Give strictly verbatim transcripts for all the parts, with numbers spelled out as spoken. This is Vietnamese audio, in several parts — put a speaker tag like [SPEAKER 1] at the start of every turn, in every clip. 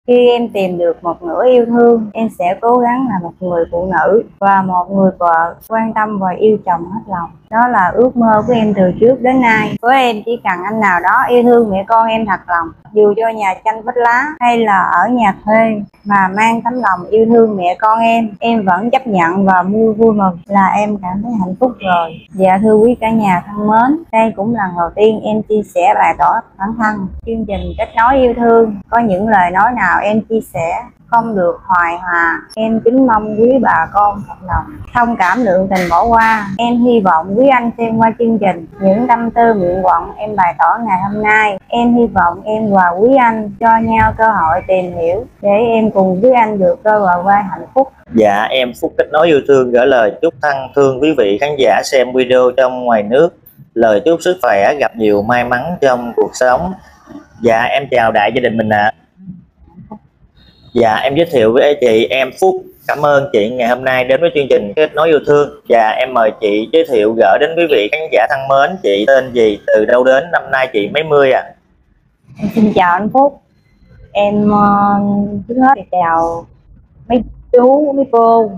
[SPEAKER 1] Khi em tìm được một nửa yêu thương, em sẽ cố gắng là một người phụ nữ và một người vợ quan tâm và yêu chồng hết lòng. Đó là ước mơ của em từ trước đến nay. Với em chỉ cần anh nào đó yêu thương mẹ con em thật lòng, dù cho nhà tranh vách lá hay là ở nhà thuê, mà mang tấm lòng yêu thương mẹ con em, em vẫn chấp nhận và vui vui mừng là em cảm thấy hạnh phúc rồi. Dạ thưa quý cả nhà thân mến, đây cũng lần đầu tiên em chia sẻ bày tỏ bản thân. Chương trình Kết Nối Yêu Thương có những lời nói nào em chia sẻ không được hoài hòa, em kính mong quý bà con thật lòng thông cảm lượng tình bỏ qua. Em hy vọng quý anh xem qua chương trình những tâm tư nguyện vọng em bày tỏ ngày hôm nay. Em hy vọng em và quý anh cho nhau cơ hội tìm hiểu để em cùng quý anh được đôi bờ vai hạnh phúc.
[SPEAKER 2] Dạ, em Phúc Kết Nối Yêu Thương gửi lời chúc thân thương quý vị khán giả xem video trong ngoài nước. Lời chúc sức khỏe, gặp nhiều may mắn trong cuộc sống. Dạ, em chào đại gia đình mình ạ. À. Dạ, em giới thiệu với chị em Phúc. Cảm ơn chị ngày hôm nay đến với chương trình Kết Nối Yêu Thương. Dạ, em mời chị giới thiệu gửi đến quý vị khán giả thân mến, chị tên gì, từ đâu đến, năm nay chị mấy mươi à?
[SPEAKER 1] Em xin chào anh Phúc. Em uh, trước hết thì chào mấy chú, mấy cô,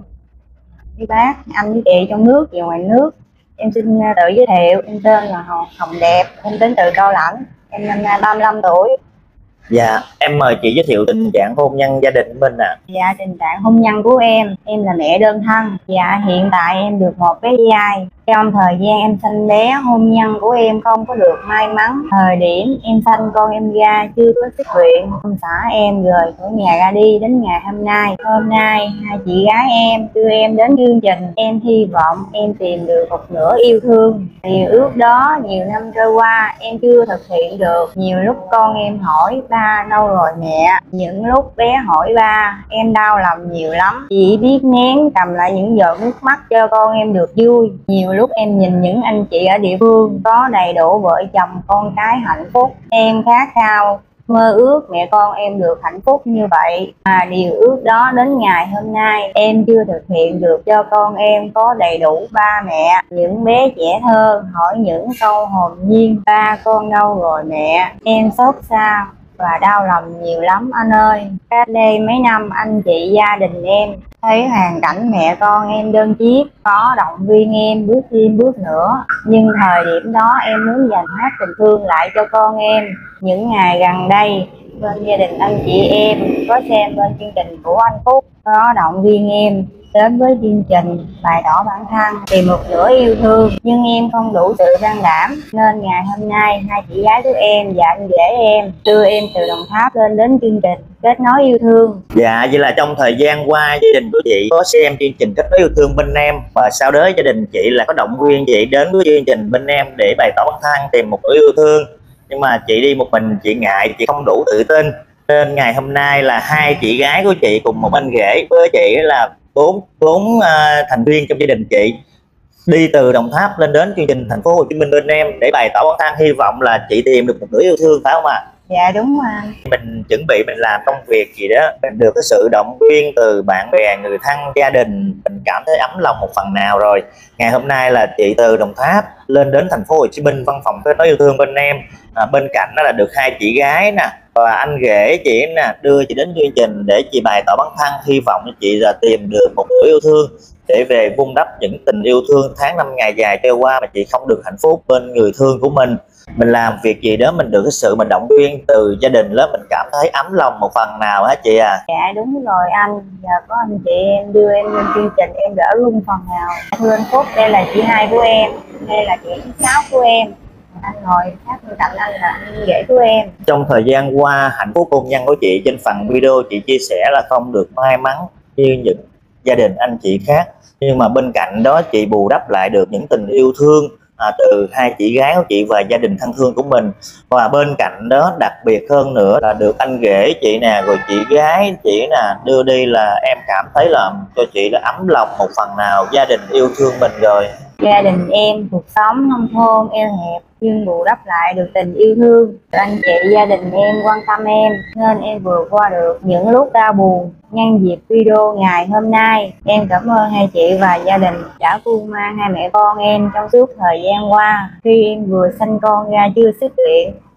[SPEAKER 1] mấy bác, anh với chị trong nước và ngoài nước. Em xin tự giới thiệu, em tên là Hồng Đẹp, em đến từ Cao Lãnh, em năm nay ba mươi lăm tuổi.
[SPEAKER 2] Dạ, em mời chị giới thiệu tình trạng hôn nhân gia đình mình ạ. À.
[SPEAKER 1] Dạ, tình trạng hôn nhân của em, em là mẹ đơn thân. Dạ, hiện tại em được một bé trai. Trong thời gian em sanh bé, hôn nhân của em không có được may mắn. Thời điểm em sanh con em ra chưa có xuất viện, ông xã em rời khỏi nhà ra đi đến ngày hôm nay. Hôm nay hai chị gái em đưa em đến chương trình. Em hy vọng em tìm được một nửa yêu thương. Điều ước đó nhiều năm trôi qua em chưa thực hiện được. Nhiều lúc con em hỏi ba đâu rồi mẹ. Những lúc bé hỏi ba, em đau lòng nhiều lắm. Chỉ biết nén cầm lại những giọt nước mắt cho con em được vui. Nhiều lúc em nhìn những anh chị ở địa phương có đầy đủ vợ chồng con cái hạnh phúc, em khát khao mơ ước mẹ con em được hạnh phúc như vậy, mà điều ước đó đến ngày hôm nay em chưa thực hiện được cho con em có đầy đủ ba mẹ. Những bé trẻ thơ hỏi những câu hồn nhiên, ba con đâu rồi mẹ. Em xót xa và đau lòng nhiều lắm anh ơi. Cách đây mấy năm anh chị gia đình em thấy hoàn cảnh mẹ con em đơn chiếc, có động viên em bước thêm bước nữa. Nhưng thời điểm đó em muốn dành hết tình thương lại cho con em. Những ngày gần đây bên gia đình anh chị em có xem bên chương trình của anh Phúc, có động viên em đến với chương trình bày tỏ bản thân tìm một nửa yêu thương, nhưng em không đủ sự can đảm nên ngày hôm nay hai chị gái của em và anh rể em đưa em từ Đồng Tháp lên đến chương trình Kết Nối Yêu Thương.
[SPEAKER 2] Dạ, vậy là trong thời gian qua gia đình của chị có xem chương trình Kết Nối Yêu Thương bên em, và sau đó gia đình chị là có động viên chị đến với chương trình bên em để bày tỏ bản thân tìm một nửa yêu thương. Nhưng mà chị đi một mình, chị ngại, chị không đủ tự tin, nên ngày hôm nay là hai chị gái của chị cùng một anh rể với chị là bốn bốn uh, thành viên trong gia đình chị đi từ Đồng Tháp lên đến chương trình Thành phố Hồ Chí Minh bên em để bày tỏ bản thân, hy vọng là chị tìm được một nửa yêu thương, phải không ạ? À?
[SPEAKER 1] Dạ đúng rồi.
[SPEAKER 2] Mình chuẩn bị mình làm công việc gì đó, mình được cái sự động viên từ bạn bè, người thân, gia đình, mình cảm thấy ấm lòng một phần nào rồi. Ngày hôm nay là chị từ Đồng Tháp lên đến Thành phố Hồ Chí Minh, văn phòng Kết Nối Yêu Thương bên em, à, bên cạnh đó là được hai chị gái nè và anh rể chị nè đưa chị đến chương trình để chị bày tỏ bản thân, hy vọng chị là tìm được một nửa yêu thương để về vun đắp những tình yêu thương tháng năm ngày dài trôi qua mà chị không được hạnh phúc bên người thương của mình. Mình làm việc gì đó mình được cái sự mình động viên từ gia đình đó, mình cảm thấy ấm lòng một phần nào hả chị à?
[SPEAKER 1] Dạ đúng rồi anh, giờ có anh chị em đưa em lên chương trình em đỡ luôn phần nào. Thưa anh Phúc, đây là chị hai của em, đây là chị thứ sáu của em, anh ngồi sát bên cạnh anh là anh rể của em.
[SPEAKER 2] Trong thời gian qua hạnh phúc hôn nhân của chị trên phần video chị chia sẻ là không được may mắn như những gia đình anh chị khác, nhưng mà bên cạnh đó chị bù đắp lại được những tình yêu thương à, từ hai chị gái của chị và gia đình thân thương của mình. Và bên cạnh đó đặc biệt hơn nữa là được anh rể chị nè, rồi chị gái chị nè đưa đi, là em cảm thấy là cho chị là ấm lòng một phần nào, gia đình yêu thương mình rồi.
[SPEAKER 1] Gia đình em cuộc sống nông thôn eo hẹp nhưng bù đắp lại được tình yêu thương. Anh chị gia đình em quan tâm em nên em vượt qua được những lúc đau buồn. Nhân dịp video ngày hôm nay, em cảm ơn hai chị và gia đình đã cưu mang hai mẹ con em trong suốt thời gian qua. Khi em vừa sanh con ra chưa xuất viện,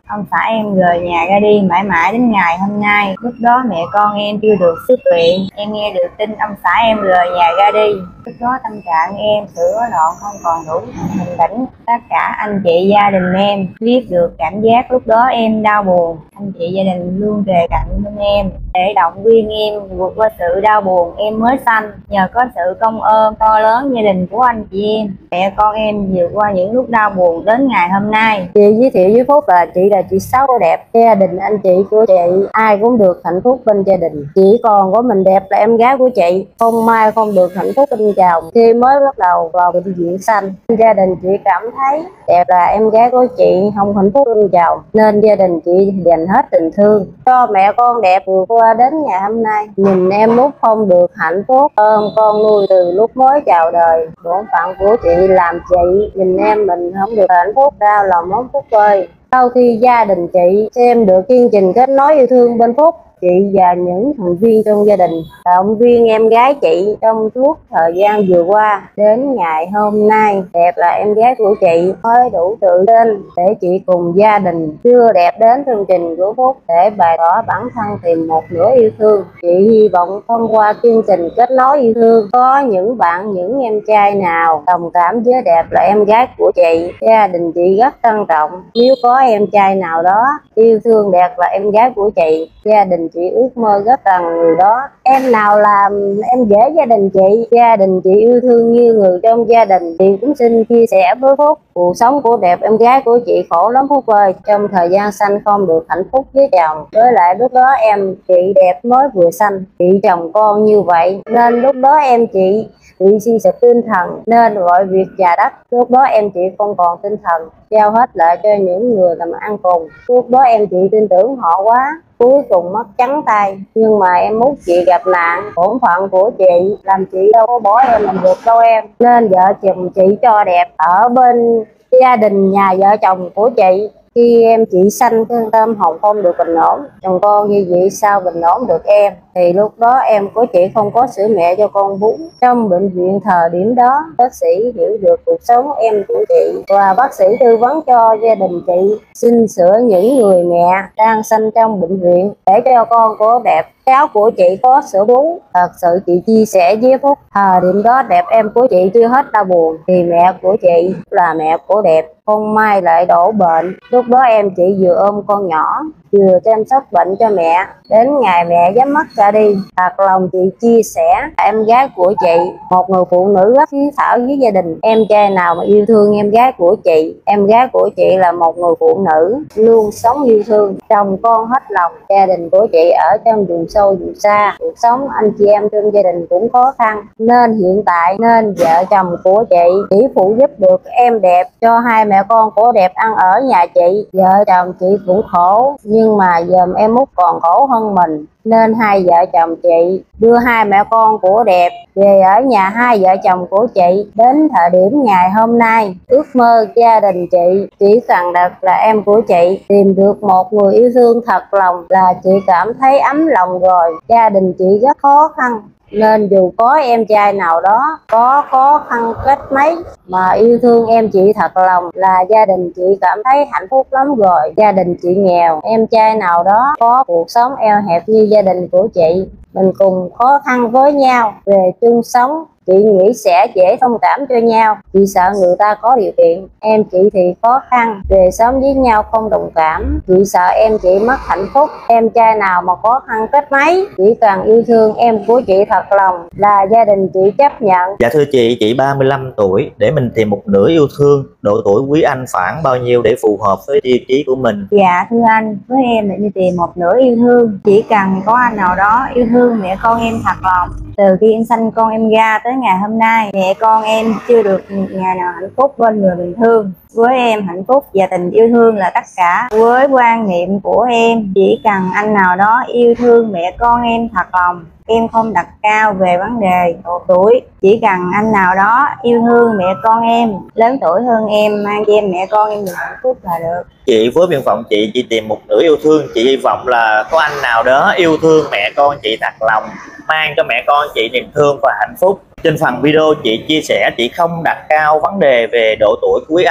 [SPEAKER 1] Ông xã em rời nhà ra đi mãi mãi đến ngày hôm nay. Lúc đó mẹ con em chưa được xuất viện. Em nghe được tin ông xã em rời nhà ra đi. Lúc đó tâm trạng em sửa loạn không còn đủ bình tĩnh. Tất cả anh chị gia đình em biết được cảm giác lúc đó em đau buồn. Anh chị gia đình luôn kề cạnh bên em để động viên em vượt qua sự đau buồn em mới sanh. Nhờ có sự công ơn to lớn gia đình của anh chị em, mẹ con em vượt qua những lúc đau buồn đến ngày hôm nay.
[SPEAKER 3] Chị giới thiệu với Phúc là chị là chị Sáu đẹp. Gia đình anh chị của chị ai cũng được hạnh phúc bên gia đình. Chỉ còn có mình Đẹp là em gái của chị không may không được hạnh phúc bên chồng khi mới bắt đầu vào bệnh viện sanh. Gia đình chị cảm thấy Đẹp là em gái của chị không hạnh phúc bên chồng nên gia đình chị dành hết tình thương cho mẹ con Đẹp vượt qua đến ngày hôm nay. Nhìn em lúc không được hạnh phúc, ôm con nuôi từ lúc mới chào đời. Bổn phận của chị làm chị, nhìn em mình không được hạnh phúc, đau lòng món Phúc ơi. Sau khi gia đình chị xem được chương trình Kết Nối Yêu Thương bên Phúc, chị và những thành viên trong gia đình động viên em gái chị trong suốt thời gian vừa qua. Đến ngày hôm nay, Đẹp là em gái của chị mới đủ tự tin để chị cùng gia đình đưa Đẹp đến chương trình của Phúc để bày tỏ bản thân tìm một nửa yêu thương. Chị hy vọng thông qua chương trình Kết Nối Yêu Thương có những bạn, những em trai nào đồng cảm với Đẹp là em gái của chị. Gia đình chị rất trân trọng nếu có em trai nào đó yêu thương Đẹp là em gái của chị. Gia đình chị ước mơ rất cần người đó. Em nào làm em dễ gia đình chị, gia đình chị yêu thương như người trong gia đình. Chị cũng xin chia sẻ với Phúc, cuộc sống của Đẹp em gái của chị khổ lắm Phúc ơi. Trong thời gian sanh không được hạnh phúc với chồng, với lại lúc đó em chị Đẹp mới vừa sanh, chị chồng con như vậy nên lúc đó em chị bị suy sụp tinh thần nên gọi việc nhà đất. Lúc đó em chị không còn tinh thần, giao hết lại cho những người làm ăn cùng. Lúc đó em chị tin tưởng họ quá, cuối cùng mất trắng tay. Nhưng mà em muốn chị gặp nạn, bổn phận của chị làm chị đâu có bỏ em làm được đâu em. Nên vợ chồng chị cho Đẹp ở bên gia đình nhà vợ chồng của chị. Khi em chị sanh cái tâm hồn không được bình ổn, chồng con như vậy sao bình ổn được em. Thì lúc đó em của chị không có sữa mẹ cho con bú. Trong bệnh viện thời điểm đó, bác sĩ hiểu được cuộc sống em của chị và bác sĩ tư vấn cho gia đình chị xin sữa những người mẹ đang sanh trong bệnh viện để cho con của Đẹp, cháu của chị có sữa bú. Thật sự chị chia sẻ với Phúc, thời điểm đó Đẹp em của chị chưa hết đau buồn thì mẹ của chị là mẹ của Đẹp không may lại đổ bệnh. Lúc đó em chị vừa ôm con nhỏ vừa chăm sóc bệnh cho mẹ đến ngày mẹ dám mất ra đi. Thật lòng chị chia sẻ em gái của chị một người phụ nữ rất hiếu thảo với gia đình. Em trai nào mà yêu thương em gái của chị, em gái của chị là một người phụ nữ luôn sống yêu thương, chồng con hết lòng. Gia đình của chị ở trong vùng sâu vùng xa, cuộc sống anh chị em trong gia đình cũng khó khăn nên hiện tại nên vợ chồng của chị chỉ phụ giúp được em Đẹp cho hai mẹ con của Đẹp ăn ở nhà chị. Vợ chồng chị cũng khổ nhưng mà dòm em Út còn khổ hơn mình nên hai vợ chồng chị đưa hai mẹ con của Đẹp về ở nhà hai vợ chồng của chị. Đến thời điểm ngày hôm nay, ước mơ gia đình chị chỉ cần đặt là em của chị tìm được một người yêu thương thật lòng là chị cảm thấy ấm lòng rồi. Gia đình chị rất khó khăn nên dù có em trai nào đó có khó khăn cách mấy mà yêu thương em chị thật lòng là gia đình chị cảm thấy hạnh phúc lắm rồi. Gia đình chị nghèo, em trai nào đó có cuộc sống eo hẹp như gia đình của chị, mình cùng khó khăn với nhau về chung sống, chị nghĩ sẽ dễ thông cảm cho nhau. Chị sợ người ta có điều kiện, em chị thì khó khăn, về sống với nhau không đồng cảm. Chị sợ em chị mất hạnh phúc. Em trai nào mà khó khăn cách mấy, chỉ cần yêu thương em của chị thật lòng là gia đình chị chấp nhận.
[SPEAKER 2] Dạ thưa chị, chị ba mươi lăm tuổi, để mình tìm một nửa yêu thương, độ tuổi quý anh khoảng bao nhiêu để phù hợp với tiêu chí của mình?
[SPEAKER 1] Dạ thưa anh, với em là đi tìm một nửa yêu thương, chỉ cần có anh nào đó yêu thương mẹ con em thật lòng. Từ khi em sanh con em ra tới ngày hôm nay, mẹ con em chưa được ngày nào hạnh phúc bên người bình thường. Với em, hạnh phúc và tình yêu thương là tất cả. Với quan niệm của em, chỉ cần anh nào đó yêu thương mẹ con em thật lòng. Em không đặt cao về vấn đề độ tuổi, chỉ cần anh nào đó yêu thương mẹ con em, lớn tuổi hơn em, mang cho em mẹ con em được hạnh phúc là được.
[SPEAKER 2] Chị với nguyện vọng chị chỉ tìm một nửa yêu thương, chị hy vọng là có anh nào đó yêu thương mẹ con chị thật lòng, mang cho mẹ con chị niềm thương và hạnh phúc. Trên phần video chị chia sẻ chị không đặt cao vấn đề về độ tuổi quý anh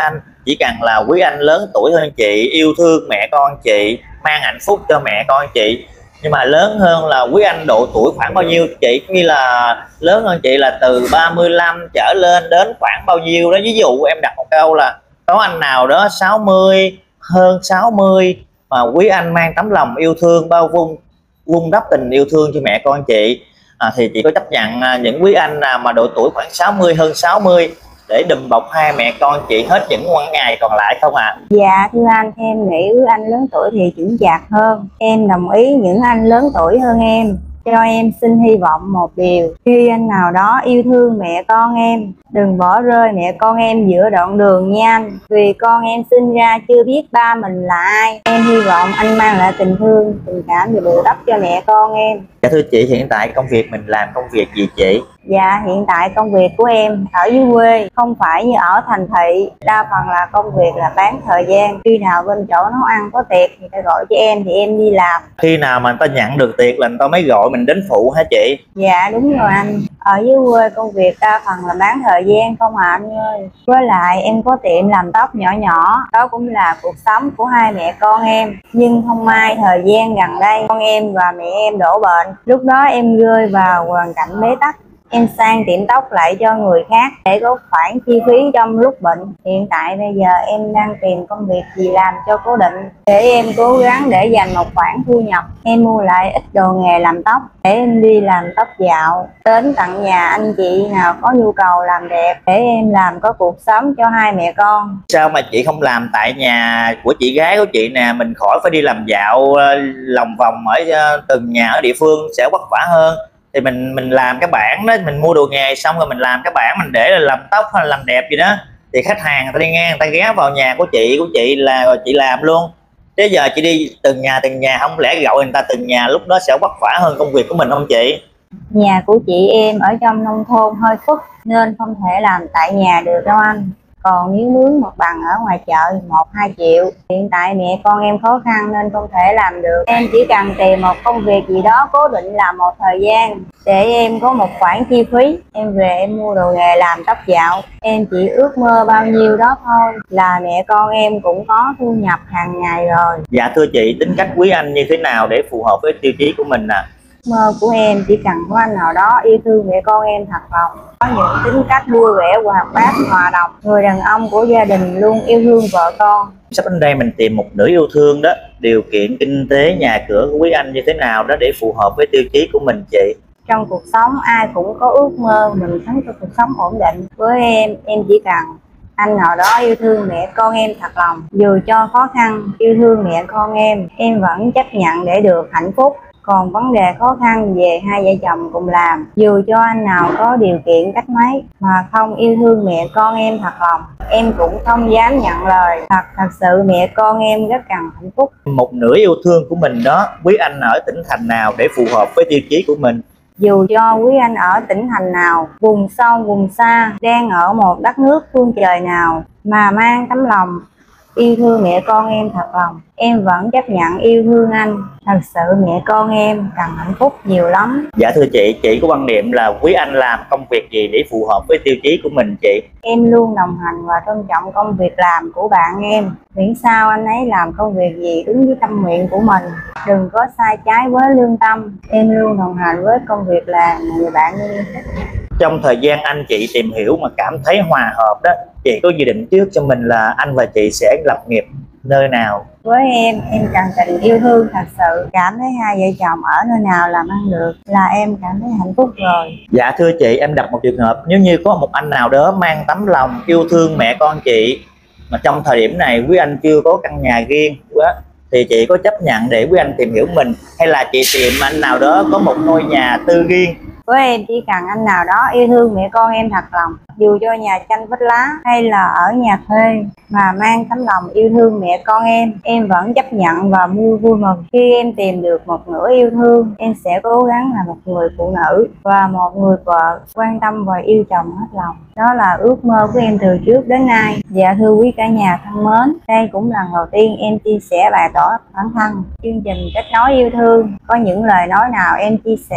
[SPEAKER 2] chỉ cần là quý anh lớn tuổi hơn chị, yêu thương mẹ con chị, mang hạnh phúc cho mẹ con chị. Nhưng mà lớn hơn là quý anh độ tuổi khoảng bao nhiêu chị, như là lớn hơn chị là từ ba mươi lăm trở lên đến khoảng bao nhiêu đó. Ví dụ em đặt một câu là có anh nào đó sáu mươi, hơn sáu mươi mà quý anh mang tấm lòng yêu thương bao vung vun đắp tình yêu thương cho mẹ con chị, à, thì chị có chấp nhận à, những quý anh nào mà độ tuổi khoảng sáu mươi, hơn sáu mươi để đùm bọc hai mẹ con chị hết những quãng ngày còn lại không ạ? À?
[SPEAKER 1] Dạ thưa anh, em nghĩ anh lớn tuổi thì chững chạc hơn. Em đồng ý những anh lớn tuổi hơn em. Cho em xin hy vọng một điều, khi anh nào đó yêu thương mẹ con em, đừng bỏ rơi mẹ con em giữa đoạn đường nha anh. Vì con em sinh ra chưa biết ba mình là ai. Em hy vọng anh mang lại tình thương, tình cảm và bù đắp cho mẹ con em.
[SPEAKER 2] Dạ thưa chị, hiện tại công việc mình làm công việc gì chị?
[SPEAKER 1] Dạ hiện tại công việc của em ở dưới quê, không phải như ở thành thị. Đa phần là công việc là bán thời gian. Khi nào bên chỗ nấu ăn có tiệc thì phải gọi cho em thì em đi làm.
[SPEAKER 2] Khi nào mà người ta nhận được tiệc là người ta mới gọi mình đến phụ hả chị?
[SPEAKER 1] Dạ đúng rồi anh. Ở dưới quê công việc đa phần là bán thời gian không à anh ơi. Với lại em có tiệm làm tóc nhỏ nhỏ. Đó cũng là cuộc sống của hai mẹ con em. Nhưng không may thời gian gần đây con em và mẹ em đổ bệnh. Lúc đó em rơi vào hoàn cảnh bế tắc. Em sang tiệm tóc lại cho người khác để có khoản chi phí trong lúc bệnh. Hiện tại bây giờ em đang tìm công việc gì làm cho cố định để em cố gắng để dành một khoản thu nhập. Em mua lại ít đồ nghề làm tóc để em đi làm tóc dạo, đến tận nhà anh chị nào có nhu cầu làm đẹp để em làm có cuộc sống cho hai mẹ con.
[SPEAKER 2] Sao mà chị không làm tại nhà của chị gái của chị nè, mình khỏi phải đi làm dạo lòng vòng ở từng nhà ở địa phương sẽ vất vả hơn. Thì mình mình làm cái bảng đó, mình mua đồ nghề xong rồi mình làm cái bảng mình để là làm tóc hay là làm đẹp gì đó, thì khách hàng người ta đi ngang người ta ghé vào nhà của chị của chị là rồi chị làm luôn. Thế giờ chị đi từng nhà từng nhà, không lẽ gọi người ta từng nhà, lúc đó sẽ vất vả hơn công việc của mình không chị?
[SPEAKER 1] Nhà của chị em ở trong nông thôn hơi khuất nên không thể làm tại nhà được đâu anh. Còn nếu mướn một bằng ở ngoài chợ một hai triệu. Hiện tại mẹ con em khó khăn nên không thể làm được. Em chỉ cần tìm một công việc gì đó cố định làm một thời gian để em có một khoản chi phí. Em về em mua đồ nghề làm tóc dạo. Em chỉ ước mơ bao nhiêu đó thôi là mẹ con em cũng có thu nhập hàng ngày rồi.
[SPEAKER 2] Dạ thưa chị, tính cách quý anh như thế nào để phù hợp với tiêu chí của mình nè? À?
[SPEAKER 1] Mơ của em chỉ cần có anh nào đó yêu thương mẹ con em thật lòng, có những tính cách vui vẻ, hoạt bát, hòa đồng, người đàn ông của gia đình luôn yêu thương vợ con.
[SPEAKER 2] Sắp đến đây mình tìm một nửa yêu thương đó, điều kiện kinh tế nhà cửa của quý anh như thế nào đó để phù hợp với tiêu chí của mình chị?
[SPEAKER 1] Trong cuộc sống ai cũng có ước mơ mình sống cho cuộc sống ổn định. Với em, em chỉ cần anh nào đó yêu thương mẹ con em thật lòng, dù cho khó khăn, yêu thương mẹ con em, em vẫn chấp nhận để được hạnh phúc. Còn vấn đề khó khăn về hai vợ chồng cùng làm, dù cho anh nào có điều kiện cách mấy mà không yêu thương mẹ con em thật lòng, em cũng không dám nhận lời. Thật thật sự mẹ con em rất cần hạnh phúc.
[SPEAKER 2] Một nửa yêu thương của mình đó, quý anh ở tỉnh thành nào để phù hợp với tiêu chí của mình?
[SPEAKER 1] Dù cho quý anh ở tỉnh thành nào, vùng sâu vùng xa, đang ở một đất nước phương trời nào mà mang tấm lòng yêu thương mẹ con em thật lòng, em vẫn chấp nhận yêu thương anh. Thật sự mẹ con em cần hạnh phúc nhiều lắm.
[SPEAKER 2] Dạ thưa chị, chị có quan niệm là quý anh làm công việc gì để phù hợp với tiêu chí của mình chị?
[SPEAKER 1] Em luôn đồng hành và tôn trọng công việc làm của bạn em. Miễn sao anh ấy làm công việc gì đúng với tâm nguyện của mình, đừng có sai trái với lương tâm. Em luôn đồng hành với công việc làm người bạn em.
[SPEAKER 2] Trong thời gian anh chị tìm hiểu mà cảm thấy hòa hợp đó, chị có dự định trước cho mình là anh và chị sẽ lập nghiệp nơi nào?
[SPEAKER 1] Với em, em cần tình yêu thương thật sự. Cảm thấy hai vợ chồng ở nơi nào làm ăn được là em cảm thấy hạnh phúc rồi.
[SPEAKER 2] Dạ thưa chị, em đặt một trường hợp nếu như có một anh nào đó mang tấm lòng yêu thương mẹ con chị, mà trong thời điểm này quý anh chưa có căn nhà riêng quá, thì chị có chấp nhận để quý anh tìm hiểu mình, hay là chị tìm anh nào đó có một ngôi nhà tư riêng?
[SPEAKER 1] Với em chỉ cần anh nào đó yêu thương mẹ con em thật lòng, dù cho nhà tranh vách lá hay là ở nhà thuê mà mang tấm lòng yêu thương mẹ con em, em vẫn chấp nhận và mua vui mừng. Khi em tìm được một nửa yêu thương, em sẽ cố gắng là một người phụ nữ và một người vợ quan tâm và yêu chồng hết lòng. Đó là ước mơ của em từ trước đến nay. Dạ thưa quý cả nhà thân mến, đây cũng lần đầu tiên em chia sẻ bày tỏ bản thân. Chương trình Kết Nối Yêu Thương có những lời nói nào em chia sẻ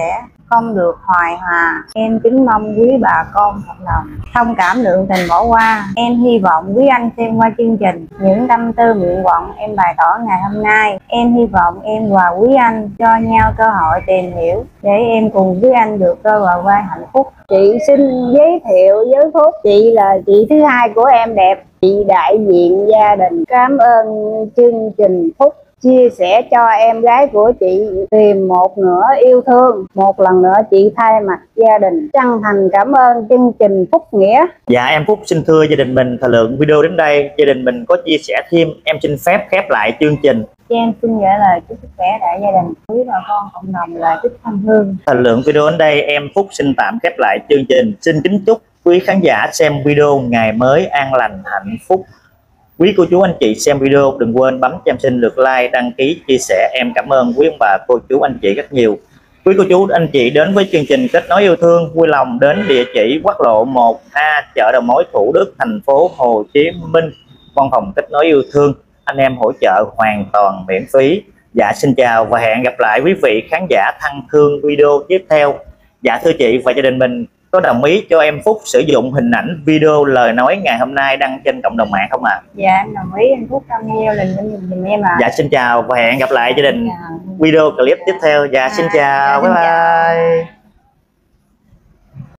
[SPEAKER 1] không được hoài hòa. Em kính mong quý bà con thật lòng thông cảm lượng tình bỏ qua. Em hy vọng quý anh xem qua chương trình những tâm tư nguyện vọng em bày tỏ ngày hôm nay. Em hy vọng em và quý anh cho nhau cơ hội tìm hiểu để em cùng quý anh được cơ vào vai hạnh phúc.
[SPEAKER 3] Chị xin giới thiệu với Phúc, chị là chị thứ hai của em đẹp, chị đại diện gia đình. Cảm ơn chương trình Phúc chia sẻ cho em gái của chị tìm một nửa yêu thương. Một lần nữa chị thay mặt gia đình chân thành cảm ơn chương trình Phúc Nghĩa.
[SPEAKER 2] Dạ em Phúc xin thưa gia đình mình, thời lượng video đến đây gia đình mình có chia sẻ thêm, em xin phép khép lại chương trình.
[SPEAKER 1] Em xin gửi lời chúc sức khỏe đại gia đình, quý bà con cộng đồng lời chúc thân thương.
[SPEAKER 2] Thời lượng video đến đây em Phúc xin tạm khép lại chương trình. Xin kính chúc quý khán giả xem video ngày mới an lành hạnh phúc. Quý cô chú anh chị xem video đừng quên bấm cho em xin lượt like, đăng ký, chia sẻ. Em cảm ơn quý ông bà cô chú anh chị rất nhiều. Quý cô chú anh chị đến với chương trình Kết Nối Yêu Thương vui lòng đến địa chỉ quốc lộ một A, chợ đầu mối Thủ Đức, thành phố Hồ Chí Minh, văn phòng Kết Nối Yêu Thương. Anh em hỗ trợ hoàn toàn miễn phí. Dạ xin chào và hẹn gặp lại quý vị khán giả thân thương video tiếp theo. Dạ thưa chị và gia đình mình có đồng ý cho em Phúc sử dụng hình ảnh video lời nói ngày hôm nay đăng trên cộng đồng mạng không ạ? À?
[SPEAKER 1] Dạ em đồng ý, anh Phúc trong video lần lên giùm em ạ. À.
[SPEAKER 2] Dạ xin chào và hẹn gặp lại gia đình
[SPEAKER 1] Dạ.
[SPEAKER 2] video clip tiếp theo. Dạ xin chào,
[SPEAKER 1] dạ,
[SPEAKER 2] bye bye.